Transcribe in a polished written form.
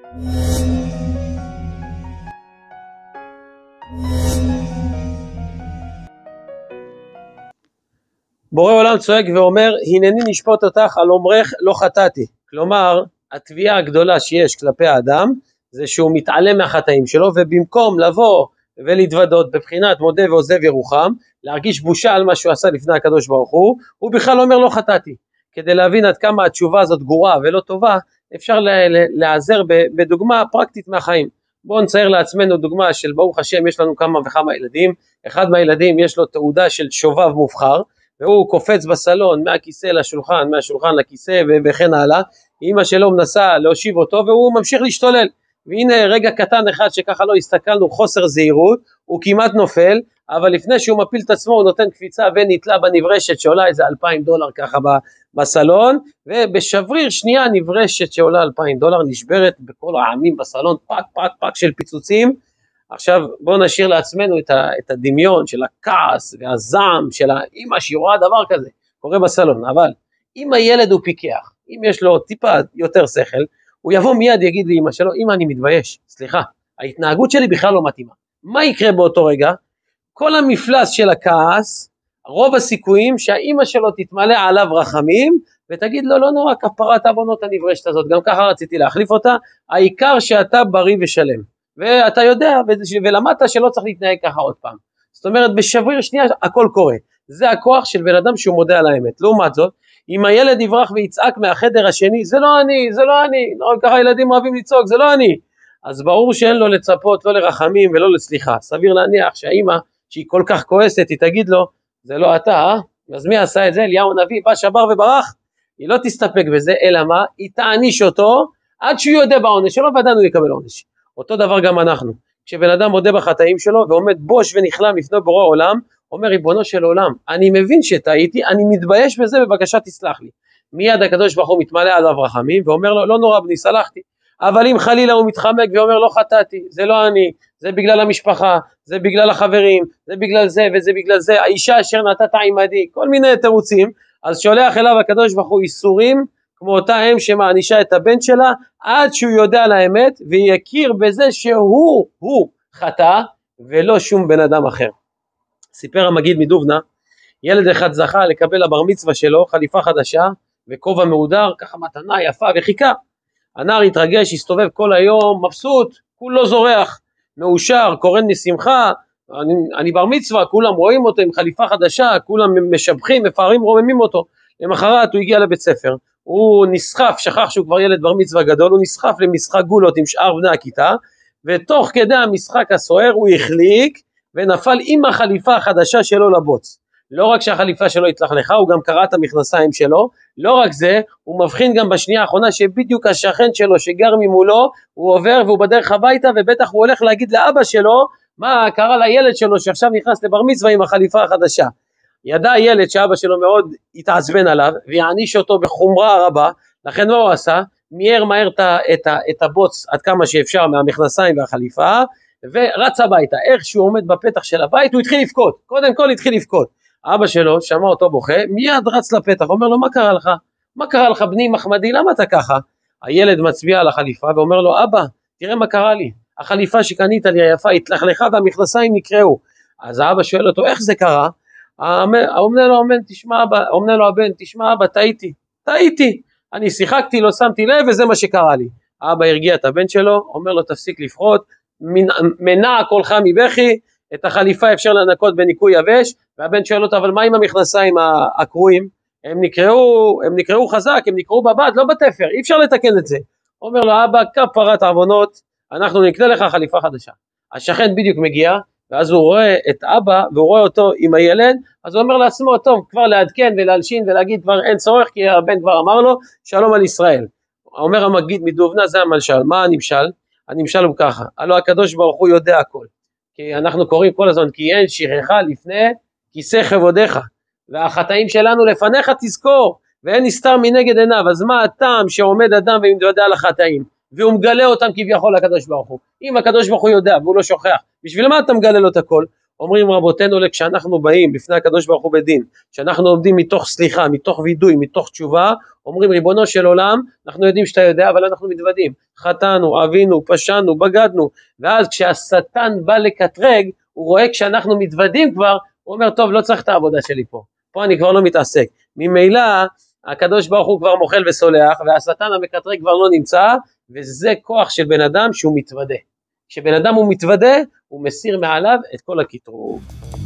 בורא עולם צועק ואומר, הנני נשפוט אותך על אומרך לא חטאתי. כלומר, התביעה הגדולה שיש כלפי האדם, זה שהוא מתעלם מהחטאים שלו, ובמקום לבוא ולהתוודות בבחינת מודה ועוזב ירוחם, להרגיש בושה על מה שהוא עשה לפני הקדוש ברוך הוא בכלל אומר לא חטאתי. כדי להבין עד כמה התשובה הזאת גרועה ולא טובה, אפשר להיעזר בדוגמה פרקטית מהחיים. בואו נצייר לעצמנו דוגמה של ברוך השם, יש לנו כמה וכמה ילדים, אחד מהילדים יש לו תעודה של שובב מובחר, והוא קופץ בסלון מהכיסא לשולחן, מהשולחן לכיסא וכן הלאה, אמא שלו מנסה להושיב אותו והוא ממשיך להשתולל, והנה רגע קטן אחד שככה לא הסתכלנו, חוסר זהירות, הוא כמעט נופל, אבל לפני שהוא מפיל את עצמו הוא נותן קפיצה ונתלה בנברשת שעולה איזה $2,000 ככה בסלון, ובשבריר שנייה נברשת שעולה $2,000 נשברת בכל העמים בסלון, פק פק פק של פיצוצים. עכשיו בואו נשאיר לעצמנו את הדמיון של הכעס והזעם של האמא שהיא רואה דבר כזה קורה בסלון. אבל אם הילד הוא פיקח, אם יש לו טיפה יותר שכל, הוא יבוא מיד יגיד לאמא שלו, אמא אני מתבייש, סליחה, ההתנהגות שלי בכלל לא מתאימה. מה יקרה באותו רגע? כל המפלס של הכעס, רוב הסיכויים שהאמא שלו תתמלא עליו רחמים, ותגיד לו לא נורא, כפרת עוונות הנברשת הזאת, גם ככה רציתי להחליף אותה, העיקר שאתה בריא ושלם. ואתה יודע ולמדת שלא צריך להתנהג ככה עוד פעם. זאת אומרת בשבריר שנייה הכל קורה. זה הכוח של בן אדם שהוא מודה על האמת. לעומת זאת, אם הילד יברח ויצעק מהחדר השני, זה לא אני, זה לא אני, ככה ילדים אוהבים לצעוק, זה לא אני, אז ברור שאין לו לצפות לא לרחמים ולא לסליחה. סביר להניח שהאימא שהיא כל כך כועסת היא תגיד לו, זה לא אתה, אז מי עשה את זה? אליהו הנביא בא שבר וברח. היא לא תסתפק בזה, אלא מה? היא תעניש אותו עד שהוא יודע בעונש שלו, ועדיין הוא יקבל עונש. אותו דבר גם אנחנו, כשבן אדם מודה בחטאים שלו ועומד בוש ונכלם לפני בורא עולם, אומר ריבונו של עולם, אני מבין שטעיתי, אני מתבייש בזה, בבקשה תסלח לי. מיד הקדוש ברוך הוא מתמלא עליו רחמים ואומר לו, לא נורא בני, סלחתי. אבל אם חלילה הוא מתחמק ואומר לא חטאתי, זה לא אני, זה בגלל המשפחה, זה בגלל החברים, זה בגלל זה וזה בגלל זה, האישה אשר נתת עמדי, כל מיני תירוצים, אז שולח אליו הקדוש ברוך הוא איסורים, כמו אותה אם שמענישה את הבן שלה, עד שהוא יודע על האמת, ויכיר בזה שהוא חטא, ולא שום בן אדם אחר. סיפר המגיד מדובנה, ילד אחד זכה לקבל לבר מצווה שלו, חליפה חדשה, וכובע מהודר, ככה מתנה יפה וחיכה. הנער התרגש, הסתובב כל היום, מבסוט, כולו זורח, מאושר, קורן משמחה, אני בר מצווה, כולם רואים אותו עם חליפה חדשה, כולם משבחים, מפארים, רוממים אותו. למחרת הוא הגיע לבית ספר, הוא נסחף, שכח שהוא כבר ילד בר מצווה גדול, הוא נסחף למשחק גולות עם שאר בני הכיתה, ותוך כדי המשחק הסוער הוא החליק, ונפל עם החליפה החדשה שלו לבוץ. לא רק שהחליפה שלו התלכלכה, הוא גם קרע את המכנסיים שלו, לא רק זה, הוא מבחין גם בשנייה האחרונה שבדיוק השכן שלו שגר ממולו, הוא עובר והוא בדרך הביתה, ובטח הוא הולך להגיד לאבא שלו, מה קרה לילד שלו שעכשיו נכנס לבר מצווה עם החליפה החדשה. ידע הילד שאבא שלו מאוד התעצבן עליו, ויעניש אותו בחומרה רבה, לכן מה הוא עשה? מיהר מהר את הבוץ עד כמה שאפשר מהמכנסיים והחליפה, ורץ הביתה. איך שהוא עומד בפתח של הבית, הוא התחיל לבכות, קודם כל התחיל לבכות. אבא שלו שמע אותו בוכה, מיד רץ לפתח, אומר לו, מה קרה לך? מה קרה לך בני מחמדי, למה אתה ככה? הילד מצביע על החליפה ואומר לו, אבא, תראה מה קרה לי, החליפה שקנית לי היפה התלכלכה והמכנסיים נקרעו. אז האבא שואל אותו, איך זה קרה? אומנה לו הבן, תשמע אבא, טעיתי, אני שיחקתי, לא שמתי לב וזה מה שקרה לי. האבא הרגיע את הבן שלו, אומר לו תפסיק לפחות, מנע קולך מבכי, את החליפה אפשר לנקות בניקוי יבש, והבן שואל אותו, אבל מה עם המכנסיים הקרועים? הם נקראו חזק, הם נקראו בבד, לא בתפר, אי אפשר לתקן את זה. אומר לו, אבא, כפרת עוונות, אנחנו נקנה לך חליפה חדשה. השכן בדיוק מגיע, ואז הוא רואה את אבא, והוא רואה אותו עם הילד, אז הוא אומר לעצמו, טוב, כבר לעדכן ולהלשין ולהגיד, כבר אין צורך, כי הבן כבר אמר לו, שלום על ישראל. אומר המגיד מדובנה, זה המשל. מה הנמשל? הנמשל הוא ככה, הלא הקדוש ברוך הוא יודע הכל. כי אנחנו קוראים כל הזמן, כי אין שירך לפני כיסא כבודך, והחטאים שלנו לפניך תזכור, ואין נסתר מנגד עיניו. אז מה הטעם שעומד אדם ומתוודע על החטאים, והוא מגלה אותם כביכול לקדוש ברוך הוא? אם הקדוש ברוך הוא יודע והוא לא שוכח, בשביל מה אתה מגלה לו את הכל? אומרים רבותינו, כשאנחנו באים לפני הקדוש ברוך הוא בדין, שאנחנו עומדים מתוך סליחה, מתוך וידוי, מתוך תשובה, אומרים ריבונו של עולם, אנחנו יודעים שאתה יודע, אבל אנחנו מתוודים, חטאנו, עווינו, פשענו, בגדנו, ואז כשהשטן בא לקטרג, הוא רואה כשאנחנו מתוודים כבר, הוא אומר, טוב, לא צריך את העבודה שלי פה אני כבר לא מתעסק. ממילא, הקדוש ברוך הוא כבר מוחל וסולח, והשטן המקטרג כבר לא נמצא, וזה כוח של בן אדם שהוא מתוודה. כשבן אדם הוא מתוודה, הוא מסיר מעליו את כל הקטרוג.